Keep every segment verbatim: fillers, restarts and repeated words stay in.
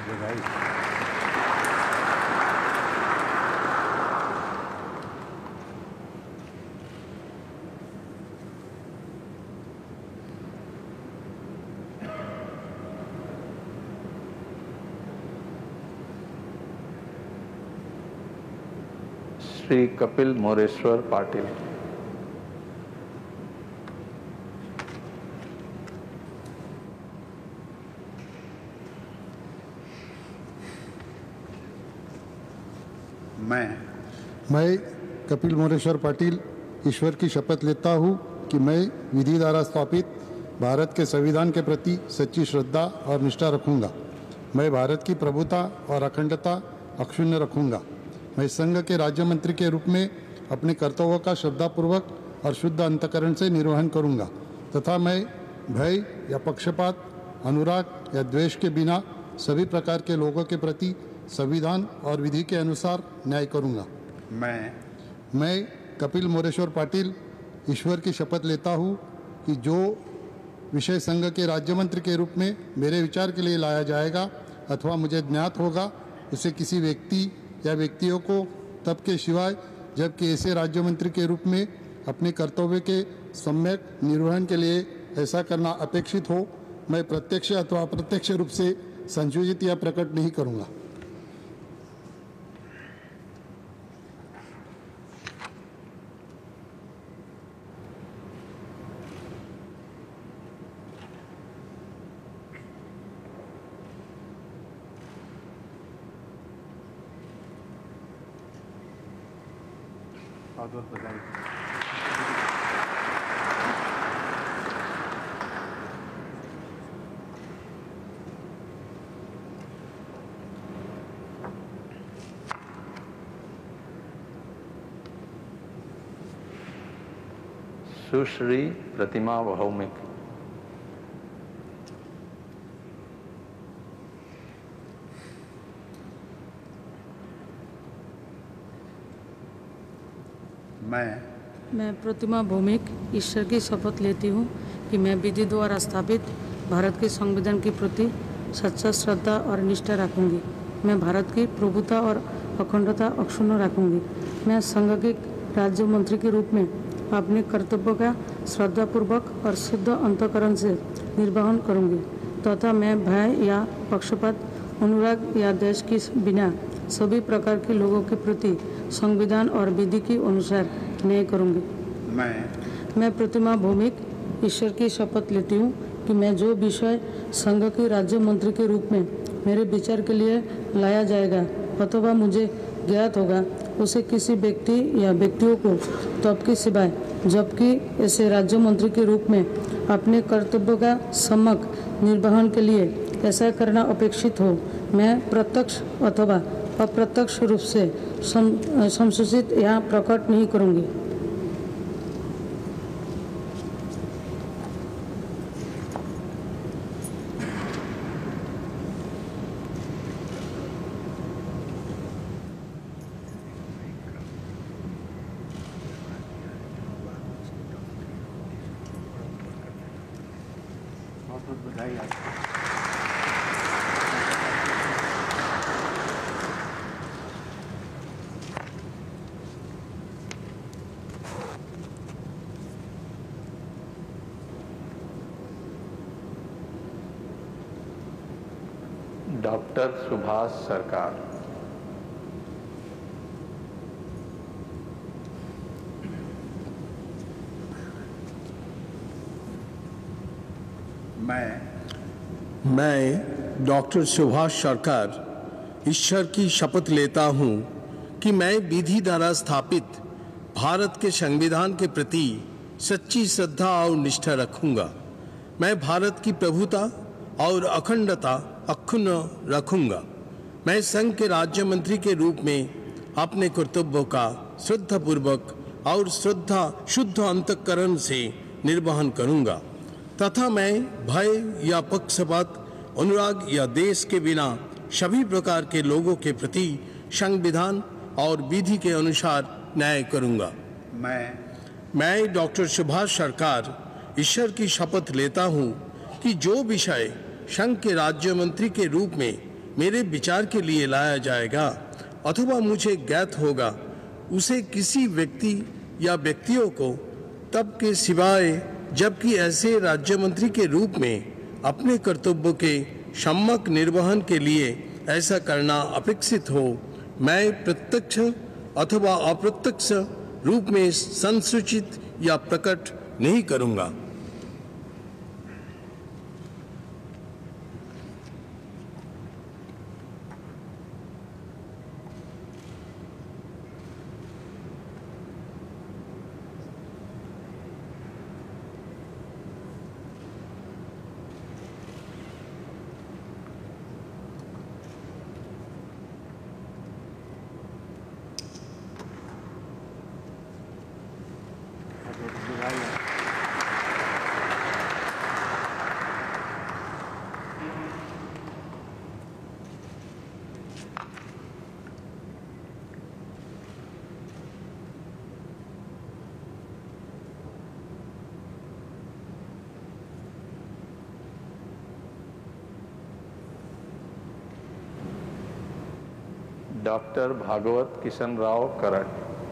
श्री कपिल मोरेश्वर पाटिल। मैं मैं कपिल मोरेश्वर पाटिल ईश्वर की शपथ लेता हूँ कि मैं विधि द्वारा स्थापित भारत के संविधान के प्रति सच्ची श्रद्धा और निष्ठा रखूँगा। मैं भारत की प्रभुता और अखंडता अक्षुण्ण रखूँगा। मैं संघ के राज्य मंत्री के रूप में अपने कर्तव्यों का श्रद्धापूर्वक और शुद्ध अंतःकरण से निर्वहन करूँगा तथा मैं भय या पक्षपात, अनुराग या द्वेष के बिना सभी प्रकार के लोगों के प्रति संविधान और विधि के अनुसार न्याय करूँगा। मैं मैं कपिल मोरेश्वर पाटिल ईश्वर की शपथ लेता हूँ कि जो विषय संघ के राज्य मंत्री के रूप में मेरे विचार के लिए लाया जाएगा अथवा मुझे ज्ञात होगा, उसे किसी व्यक्ति या व्यक्तियों को तब के सिवाय जबकि ऐसे राज्य मंत्री के रूप में अपने कर्तव्य के सम्यक निर्वहन के लिए ऐसा करना अपेक्षित हो, मैं प्रत्यक्ष अथवा अप्रत्यक्ष रूप से संशोधित या प्रकट नहीं करूँगा। बहुत बहुत बधाई। सुश्री प्रतिमा भौमिक। मैं मैं प्रतिमा भौमिक ईश्वर की शपथ लेती हूँ कि मैं विधि द्वारा स्थापित भारत के संविधान के प्रति सच्चा श्रद्धा और निष्ठा रखूँगी। मैं भारत की प्रभुता और अखंडता अक्षुण्ण रखूँगी। मैं संघ के राज्य मंत्री के रूप में अपने कर्तव्यों का श्रद्धापूर्वक और शुद्ध अंतःकरण से निर्वहन करूँगी तथा मैं भय या पक्षपात, अनुराग या देश के बिना सभी प्रकार के लोगों के प्रति संविधान और विधि के अनुसार न्याय करूँगी। मैं मैं प्रतिमा भौमिक ईश्वर की शपथ लेती हूँ कि मैं जो विषय संघ के राज्य मंत्री के रूप में मेरे विचार के लिए लाया जाएगा अथवा मुझे ज्ञात होगा, उसे किसी व्यक्ति या व्यक्तियों को तब के सिवाय जबकि ऐसे राज्य मंत्री के रूप में अपने कर्तव्यों का सम्यक निर्वहन के लिए ऐसा करना अपेक्षित हो, मैं प्रत्यक्ष अथवा अप्रत्यक्ष रूप से संशोधित या प्रकट नहीं करूँगी। बहुत बहुत बधाई आपको। डॉक्टर सुभाष सरकार। मैं मैं डॉक्टर सुभाष सरकार ईश्वर की शपथ लेता हूँ कि मैं विधि द्वारा स्थापित भारत के संविधान के प्रति सच्ची श्रद्धा और निष्ठा रखूँगा। मैं भारत की प्रभुता और अखंडता अक्षुण्ण रखूँगा। मैं संघ के राज्य मंत्री के रूप में अपने कर्तव्यों का श्रद्धापूर्वक और श्रद्धा शुद्ध अंतःकरण से निर्वहन करूँगा तथा मैं भय या पक्षपात, अनुराग या देश के बिना सभी प्रकार के लोगों के प्रति संविधान और विधि के अनुसार न्याय करूँगा। मैं मैं डॉक्टर सुभाष सरकार ईश्वर की शपथ लेता हूँ कि जो विषय संघ के राज्य मंत्री के रूप में मेरे विचार के लिए लाया जाएगा अथवा मुझे ज्ञात होगा, उसे किसी व्यक्ति या व्यक्तियों को तब के सिवाय जबकि ऐसे राज्य मंत्री के रूप में अपने कर्तव्यों के सम्यक निर्वहन के लिए ऐसा करना अपेक्षित हो, मैं प्रत्यक्ष अथवा अप्रत्यक्ष रूप में संसूचित या प्रकट नहीं करूंगा। डॉक्टर भागवत किशन राव कराड।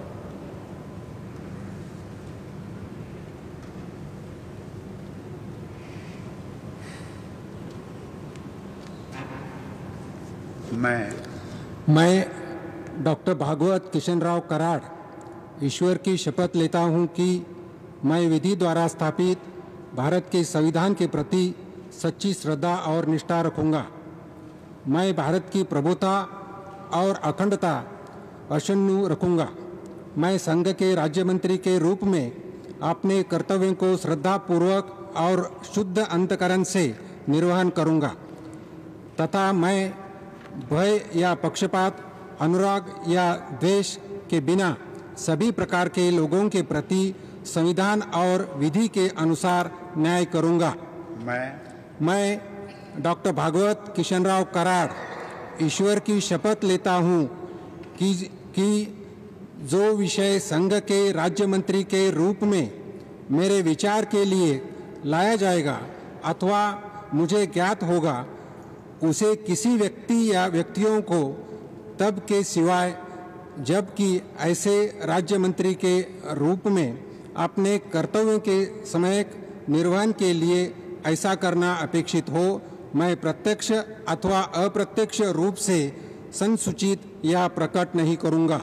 मैं मैं डॉक्टर भागवत किशन राव कराड ईश्वर की शपथ लेता हूं कि मैं विधि द्वारा स्थापित भारत के संविधान के प्रति सच्ची श्रद्धा और निष्ठा रखूंगा। मैं भारत की प्रभुता और अखंडता अक्षुण्ण रखूंगा। मैं संघ के राज्य मंत्री के रूप में अपने कर्तव्यों को श्रद्धापूर्वक और शुद्ध अंतकरण से निर्वहन करूंगा तथा मैं भय या पक्षपात, अनुराग या द्वेष के बिना सभी प्रकार के लोगों के प्रति संविधान और विधि के अनुसार न्याय करूंगा। मैं मैं डॉक्टर भागवत किशन राव कराड ईश्वर की शपथ लेता हूं कि कि जो विषय संघ के राज्य मंत्री के रूप में मेरे विचार के लिए लाया जाएगा अथवा मुझे ज्ञात होगा, उसे किसी व्यक्ति या व्यक्तियों को तब के सिवाय जबकि ऐसे राज्य मंत्री के रूप में अपने कर्तव्यों के समयक निर्वहन के लिए ऐसा करना अपेक्षित हो, मैं प्रत्यक्ष अथवा अप्रत्यक्ष रूप से संसूचित या प्रकट नहीं करूंगा।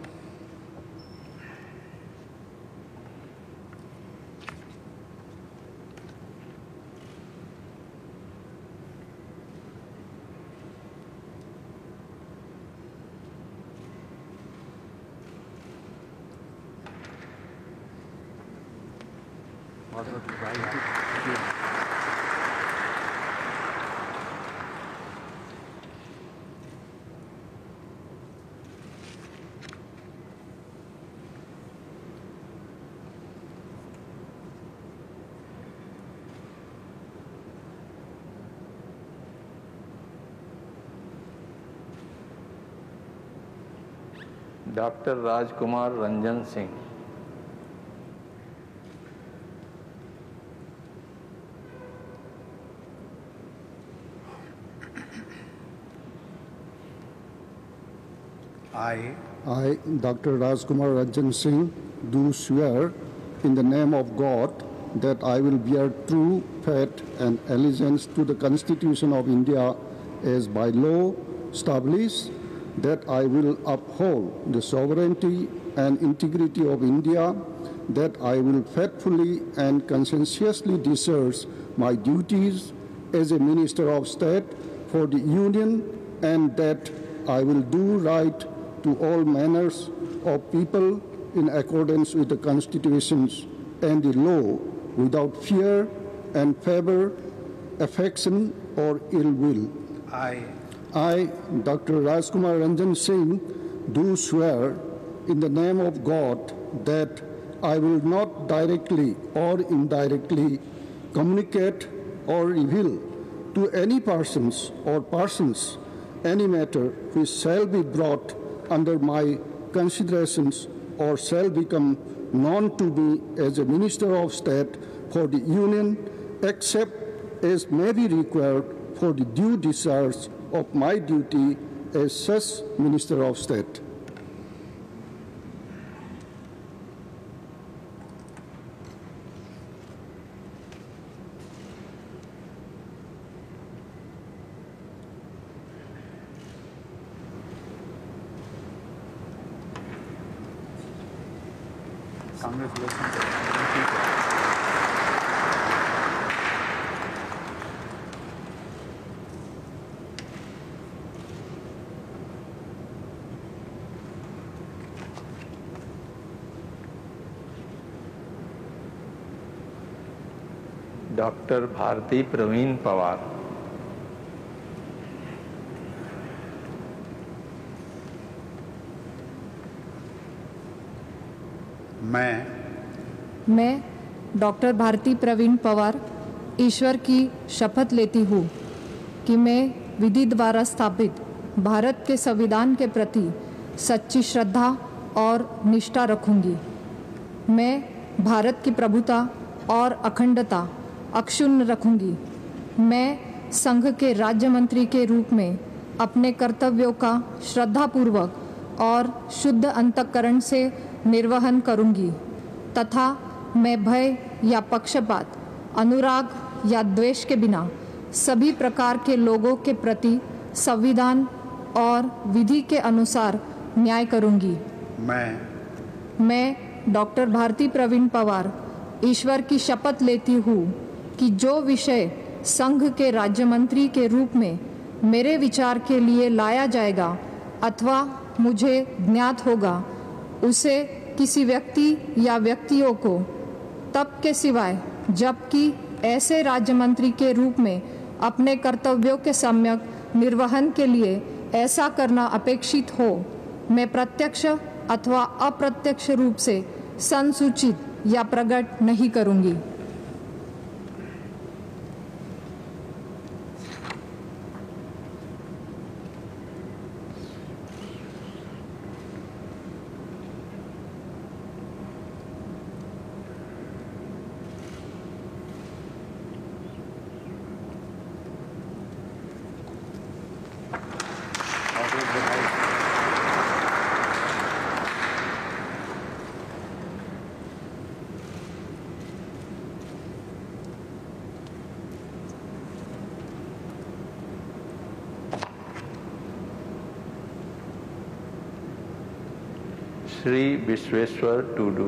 Doctor Rajkumar Ranjan Singh. I I, Doctor Rajkumar Ranjan Singh, do swear in the name of God that I will bear true faith and allegiance to the Constitution of India as by law established, that I will uphold the sovereignty and integrity of India, that I will faithfully and conscientiously discharge my duties as a Minister of State for the Union, and that I will do right to all manners of people in accordance with the constitutions and the law, without fear and favor, affection or ill will. I I, Doctor Rajkumar Ranjan Singh, do swear in the name of God that I will not directly or indirectly communicate or reveal to any persons or persons any matter which shall be brought under my considerations or shall become known to me as a Minister of State for the Union, except as may be required for the due discharge of my duty as such Minister of State. Doctor Bharati Pravin Pawar. मैं मैं doctor Bharati Pravin Pawar ईश्वर की शपथ लेती हूँ कि मैं विधि द्वारा स्थापित भारत के संविधान के प्रति सच्ची श्रद्धा और निष्ठा रखूंगी। मैं भारत की प्रभुता और अखंडता अक्षुण्ण रखूंगी। मैं संघ के राज्य मंत्री के रूप में अपने कर्तव्यों का श्रद्धापूर्वक और शुद्ध अंतःकरण से निर्वहन करूंगी तथा मैं भय या पक्षपात, अनुराग या द्वेष के बिना सभी प्रकार के लोगों के प्रति संविधान और विधि के अनुसार न्याय करूंगी। मैं मैं डॉक्टर भारती प्रवीण पवार ईश्वर की शपथ लेती हूँ कि जो विषय संघ के राज्य मंत्री के रूप में मेरे विचार के लिए लाया जाएगा अथवा मुझे ज्ञात होगा, उसे किसी व्यक्ति या व्यक्तियों को तब के सिवाय जबकि ऐसे राज्य मंत्री के रूप में अपने कर्तव्यों के सम्यक निर्वहन के लिए ऐसा करना अपेक्षित हो, मैं प्रत्यक्ष अथवा अप्रत्यक्ष रूप से संसूचित या प्रकट नहीं करूंगी। Shri Vishweshwar Tudu.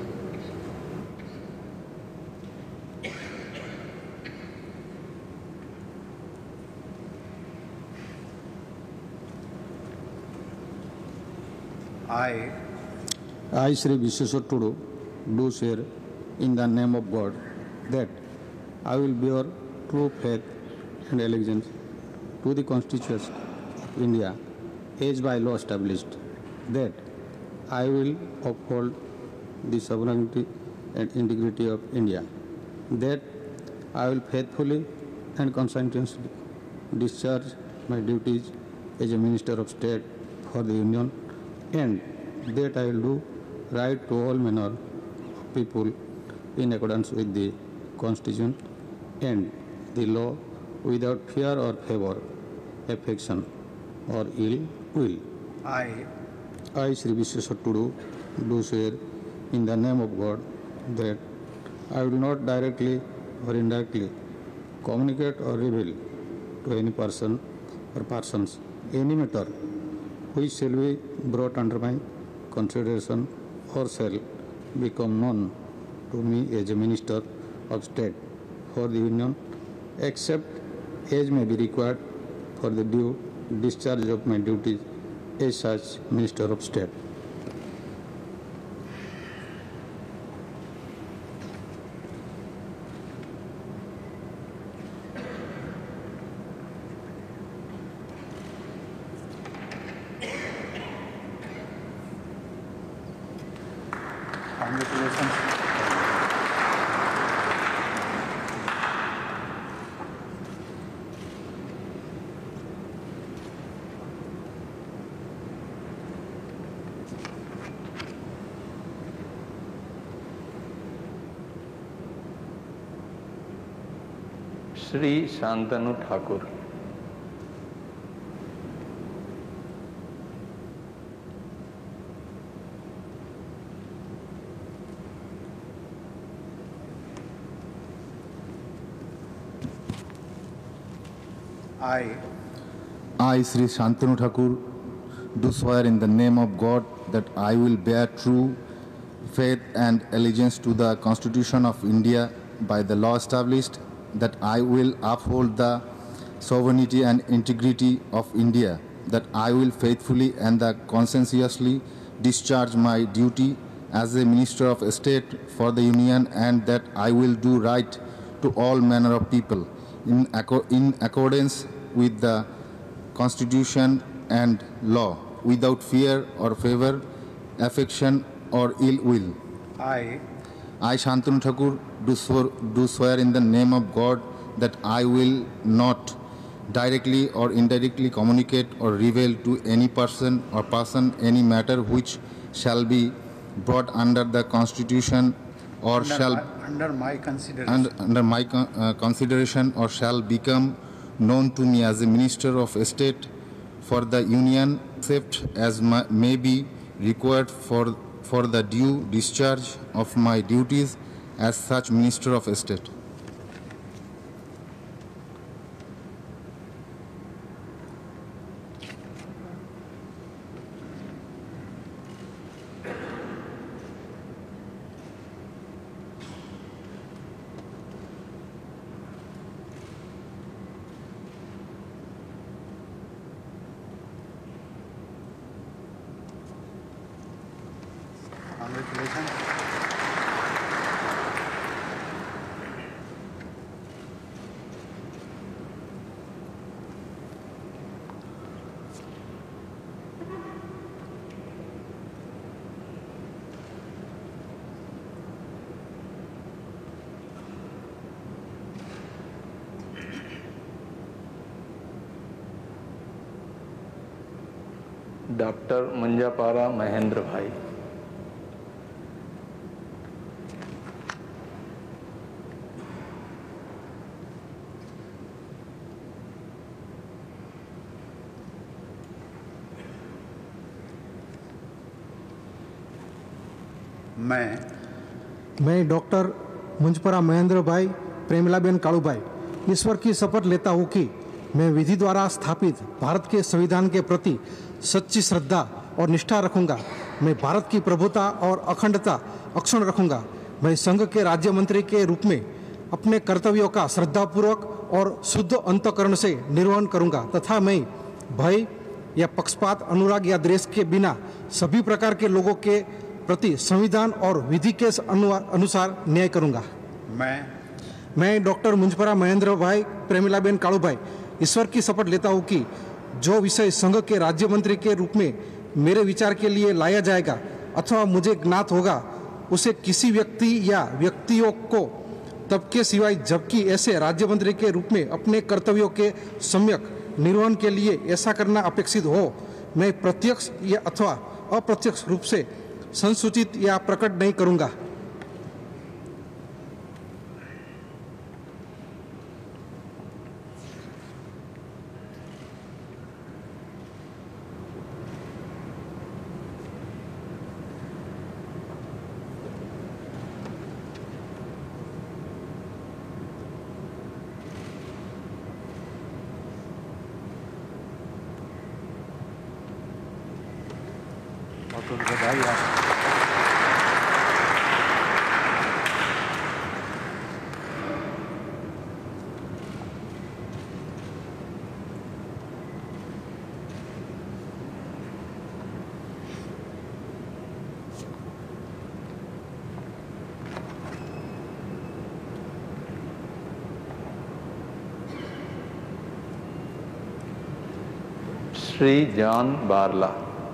I I, Sri Vishweshwar Tudu, do swear in the name of God that I will bear true faith and allegiance to the Constitution of India as by law established, that I will uphold the sovereignty and integrity of India, that I will faithfully and conscientiously discharge my duties as a Minister of State for the Union, and that I will do right to all manner of people in accordance with the Constitution and the law without fear or favor, affection or ill will. I I, Sri Vishweshwar Tudu, do swear in the name of God that I will not directly or indirectly communicate or reveal to any person or persons any matter which shall be brought under my consideration or shall become known to me as a Minister of State for the Union, except as may be required for the due discharge of my duties as such Minister of State. Congratulations. Shri Shantanu Thakur. I, I, Sri Shantanu Thakur, do swear in the name of God that I will bear true faith and allegiance to the Constitution of India by the law established, that I will uphold the sovereignty and integrity of India, that I will faithfully and conscientiously discharge my duty as a Minister of State for the Union, and that I will do right to all manner of people in, acco in accordance with the Constitution and law, without fear or favor, affection or ill will. I, I, Shantanu Thakur, do swear, do swear in the name of God that I will not directly or indirectly communicate or reveal to any person or person any matter which shall be brought under the Constitution or under shall my, under my consideration, under, under my con uh, consideration or shall become known to me as a Minister of State for the Union, except as my, may be required for for the due discharge of my duties as such Minister of State. Congratulations. Doctor Munjapara Mahendra bhai. मैं मैं doctor Munjpara Mahendra भाई प्रेमलाबेन कालूभाई ईश्वर की शपथ लेता हूँ कि मैं विधि द्वारा स्थापित भारत के संविधान के प्रति सच्ची श्रद्धा और निष्ठा रखूंगा। मैं भारत की प्रभुता और अखंडता अक्षुण्ण रखूंगा। मैं संघ के राज्य मंत्री के रूप में अपने कर्तव्यों का श्रद्धापूर्वक और शुद्ध अंतःकरण से निर्वहन करूंगा तथा मैं भय या पक्षपात, अनुराग या द्वेष के बिना सभी प्रकार के लोगों के प्रति संविधान और विधि के अनुसार न्याय करूंगा। मैं मैं डॉक्टर मुंजपरा महेंद्र भाई प्रेमिलाबेन कालूभाई ईश्वर की शपथ लेता हूँ कि जो विषय संघ के राज्य मंत्री के रूप में मेरे विचार के लिए लाया जाएगा अथवा मुझे ज्ञात होगा, उसे किसी व्यक्ति या व्यक्तियों को तब के सिवाय जबकि ऐसे राज्य मंत्री के रूप में अपने कर्तव्यों के सम्यक निर्वहन के लिए ऐसा करना अपेक्षित हो, मैं प्रत्यक्ष या अथवा अप्रत्यक्ष रूप से संसूचित या प्रकट नहीं करूंगा। बहुत बहुत बधाई आप श्री जॉन बारला।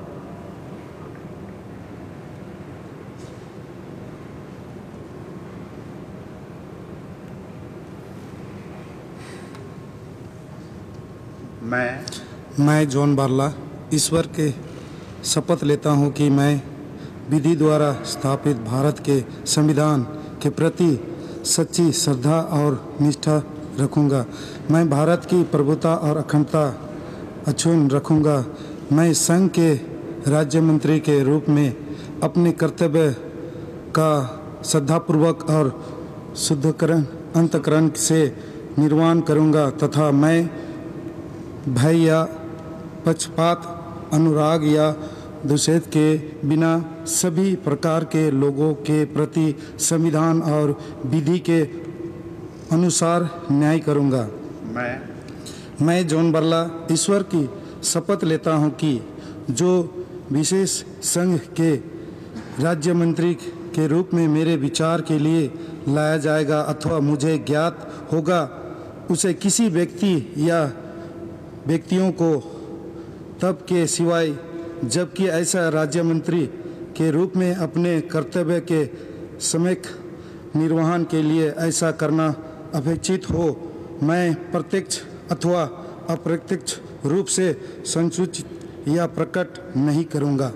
मैं मैं जॉन बारला ईश्वर के शपथ लेता हूँ कि मैं विधि द्वारा स्थापित भारत के संविधान के प्रति सच्ची श्रद्धा और निष्ठा रखूँगा। मैं भारत की प्रभुता और अखंडता अक्षुण्ण रखूँगा। मैं संघ के राज्य मंत्री के रूप में अपने कर्तव्य का श्रद्धापूर्वक और शुद्धकरण अंतःकरण से निर्वहन करूँगा तथा मैं भय या पक्षपात, अनुराग या द्वेष के बिना सभी प्रकार के लोगों के प्रति संविधान और विधि के अनुसार न्याय करूंगा। मैं मैं जॉन बर्ला ईश्वर की शपथ लेता हूं कि जो विशेष संघ के राज्य मंत्री के रूप में मेरे विचार के लिए लाया जाएगा अथवा मुझे ज्ञात होगा, उसे किसी व्यक्ति या व्यक्तियों को तब के सिवाय जबकि ऐसा राज्य मंत्री के रूप में अपने कर्तव्य के सम्यक निर्वहन के लिए ऐसा करना अपेक्षित हो, मैं प्रत्यक्ष अथवा अप्रत्यक्ष रूप से संसूचित या प्रकट नहीं करूंगा।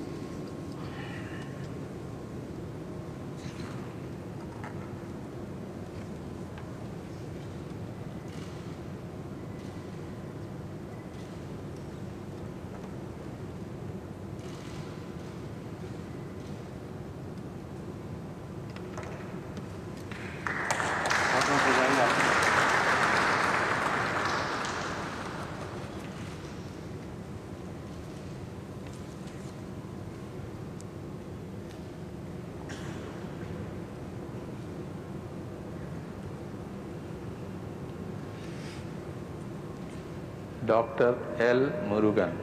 हाथों से जाइए आप। Doctor L Murugan.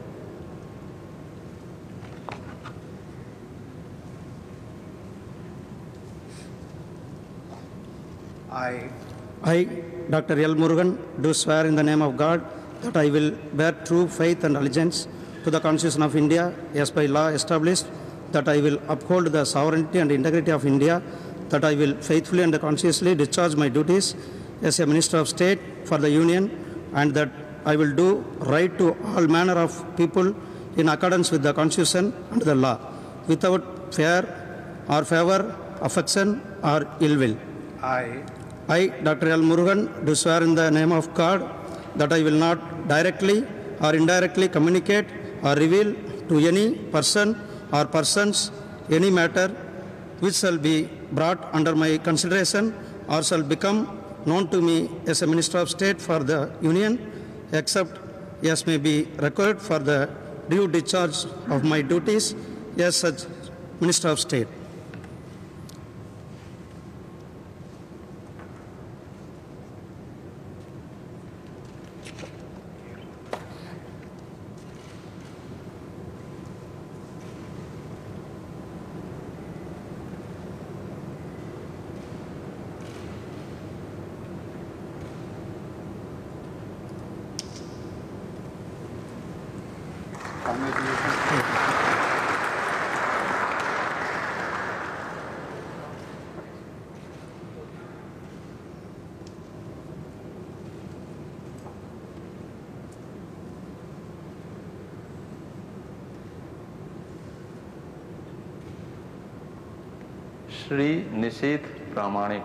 I I, Doctor L. Murugan, do swear in the name of God that I will bear true faith and allegiance to the Constitution of India as by law established, that I will uphold the sovereignty and integrity of India, that I will faithfully and conscientiously discharge my duties as a Minister of State for the Union, and that I will do right to all manner of people in accordance with the Constitution and the law, without fear or favor, affection or ill will. I I, Doctor L. Murugan, do swear in the name of God that I will not directly or indirectly communicate or reveal to any person or persons any matter which shall be brought under my consideration or shall become known to me as a Minister of State for the Union, except as may be required for the due discharge of my duties as such Minister of State. Shri Nisith Pramanik.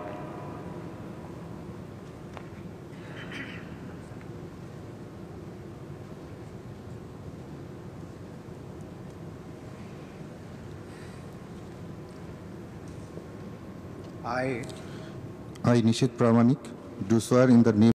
I I, Nishit Pramanik, do swear in the name